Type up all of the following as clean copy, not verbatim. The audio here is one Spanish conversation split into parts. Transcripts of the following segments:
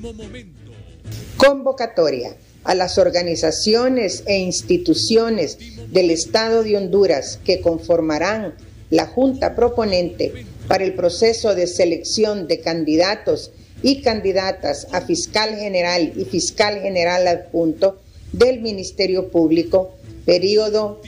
Convocatoria a las organizaciones e instituciones del Estado de Honduras que conformarán la Junta Proponente para el proceso de selección de candidatos y candidatas a fiscal general y fiscal general adjunto del Ministerio Público, periodo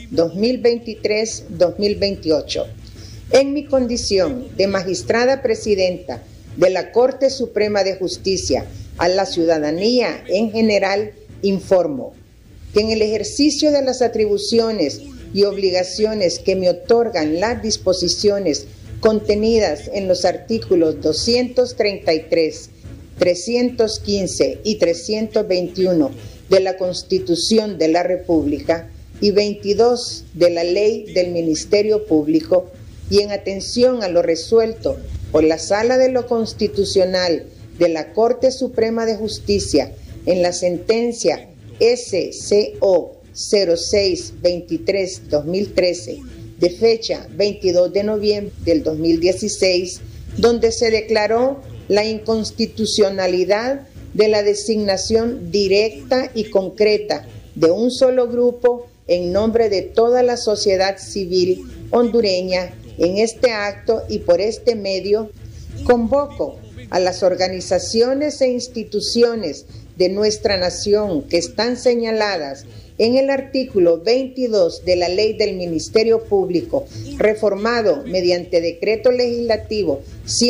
2023-2028. En mi condición de magistrada presidenta de la Corte Suprema de Justicia, a la ciudadanía en general informo que en el ejercicio de las atribuciones y obligaciones que me otorgan las disposiciones contenidas en los artículos 233, 315 y 321 de la Constitución de la República y 22 de la Ley del Ministerio Público, y en atención a lo resuelto por la Sala de lo Constitucional de la Corte Suprema de Justicia en la sentencia SCO 06-23-2013 de fecha 22 de noviembre del 2016, donde se declaró la inconstitucionalidad de la designación directa y concreta de un solo grupo en nombre de toda la sociedad civil hondureña en este acto, y por este medio convoco a las organizaciones e instituciones de nuestra nación que están señaladas en el artículo 22 de la Ley del Ministerio Público, reformado mediante Decreto Legislativo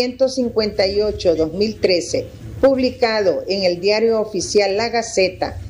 158-2013, publicado en el Diario Oficial La Gaceta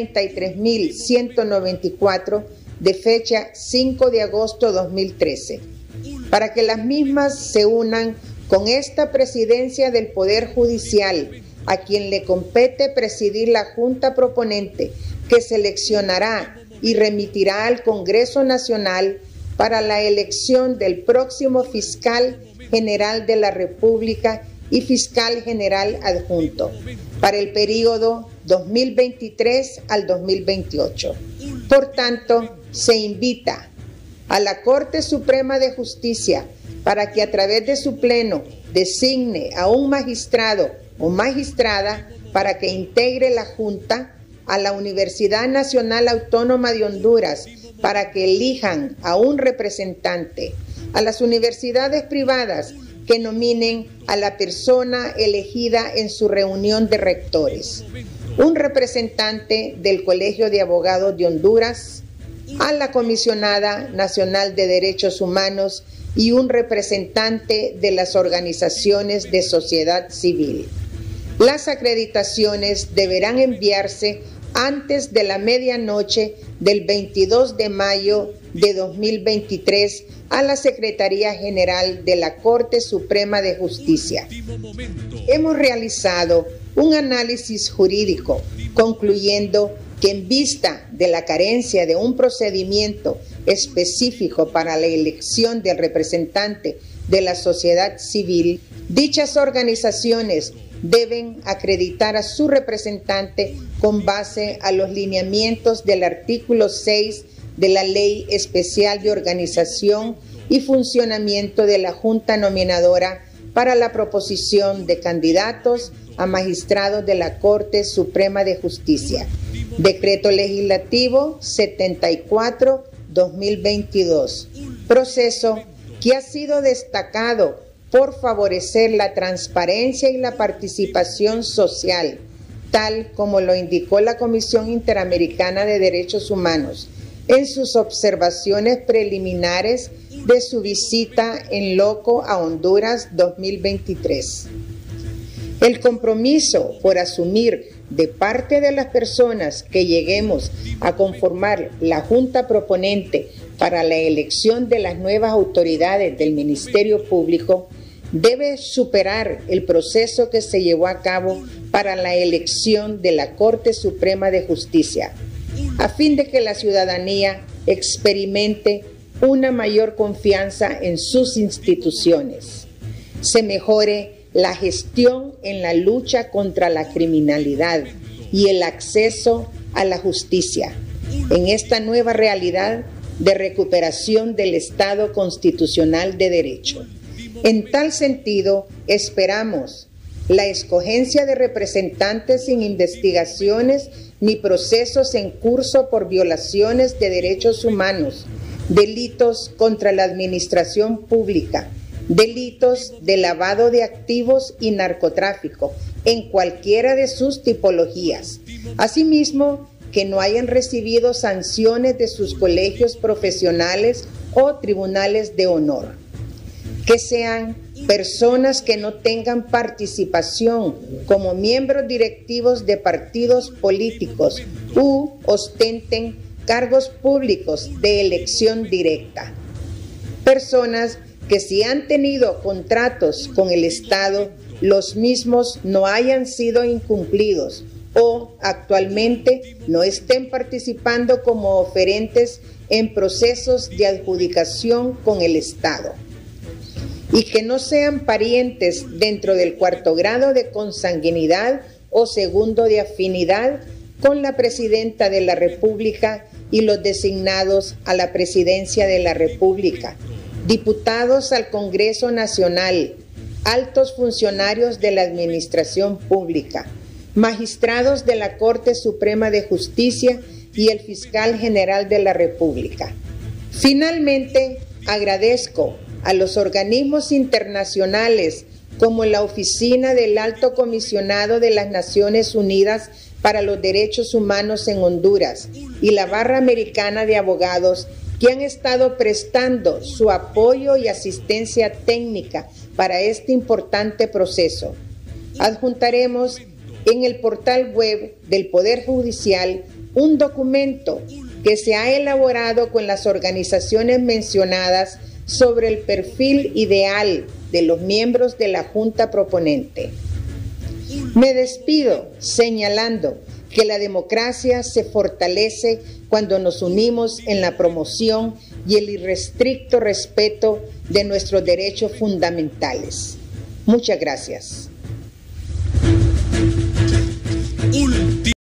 33.194, de fecha 5 de agosto 2013, para que las mismas se unan con esta presidencia del Poder Judicial, a quien le compete presidir la Junta Proponente, que seleccionará y remitirá al Congreso Nacional para la elección del próximo fiscal general de la República y fiscal general adjunto para el periodo 2023 al 2028. Por tanto, se invita a la Corte Suprema de Justicia para que a través de su pleno designe a un magistrado o magistrada para que integre la Junta, a la Universidad Nacional Autónoma de Honduras para que elijan a un representante, a las universidades privadas que nominen a la persona elegida en su reunión de rectores, un representante del Colegio de Abogados de Honduras, a la Comisionada Nacional de Derechos Humanos y un representante de las organizaciones de sociedad civil. Las acreditaciones deberán enviarse antes de la medianoche del 22 de mayo de 2023 a la Secretaría General de la Corte Suprema de Justicia. Hemos realizado un análisis jurídico concluyendo que en vista de la carencia de un procedimiento específico para la elección del representante de la sociedad civil, dichas organizaciones deben acreditar a su representante con base a los lineamientos del artículo 6 de la Ley Especial de Organización y Funcionamiento de la Junta Nominadora para la proposición de candidatos a magistrados de la Corte Suprema de Justicia. Decreto Legislativo 74-2022. Proceso que ha sido destacado por favorecer la transparencia y la participación social, tal como lo indicó la Comisión Interamericana de Derechos Humanos en sus observaciones preliminares de su visita en loco a Honduras 2023. El compromiso por asumir de parte de las personas que lleguemos a conformar la Junta Proponente para la elección de las nuevas autoridades del Ministerio Público debe superar el proceso que se llevó a cabo para la elección de la Corte Suprema de Justicia, a fin de que la ciudadanía experimente una mayor confianza en sus instituciones, se mejore la gestión en la lucha contra la criminalidad y el acceso a la justicia en esta nueva realidad de recuperación del Estado constitucional de derecho. En tal sentido, esperamos la escogencia de representantes sin investigaciones ni procesos en curso por violaciones de derechos humanos, delitos contra la administración pública, delitos de lavado de activos y narcotráfico, en cualquiera de sus tipologías. Asimismo, que no hayan recibido sanciones de sus colegios profesionales o tribunales de honor. Que sean personas que no tengan participación como miembros directivos de partidos políticos u ostenten cargos públicos de elección directa. Personas que si han tenido contratos con el Estado, los mismos no hayan sido incumplidos o actualmente no estén participando como oferentes en procesos de adjudicación con el Estado. Y que no sean parientes dentro del cuarto grado de consanguinidad o segundo de afinidad con la Presidenta de la República y los designados a la Presidencia de la República, diputados al Congreso Nacional, altos funcionarios de la Administración Pública, magistrados de la Corte Suprema de Justicia y el Fiscal General de la República. Finalmente, agradezco a los organismos internacionales como la Oficina del Alto Comisionado de las Naciones Unidas para los Derechos Humanos en Honduras y la Barra Americana de Abogados, que han estado prestando su apoyo y asistencia técnica para este importante proceso. Adjuntaremos en el portal web del Poder Judicial un documento que se ha elaborado con las organizaciones mencionadas sobre el perfil ideal de los miembros de la Junta Proponente. Me despido señalando que la democracia se fortalece cuando nos unimos en la promoción y el irrestricto respeto de nuestros derechos fundamentales. Muchas gracias.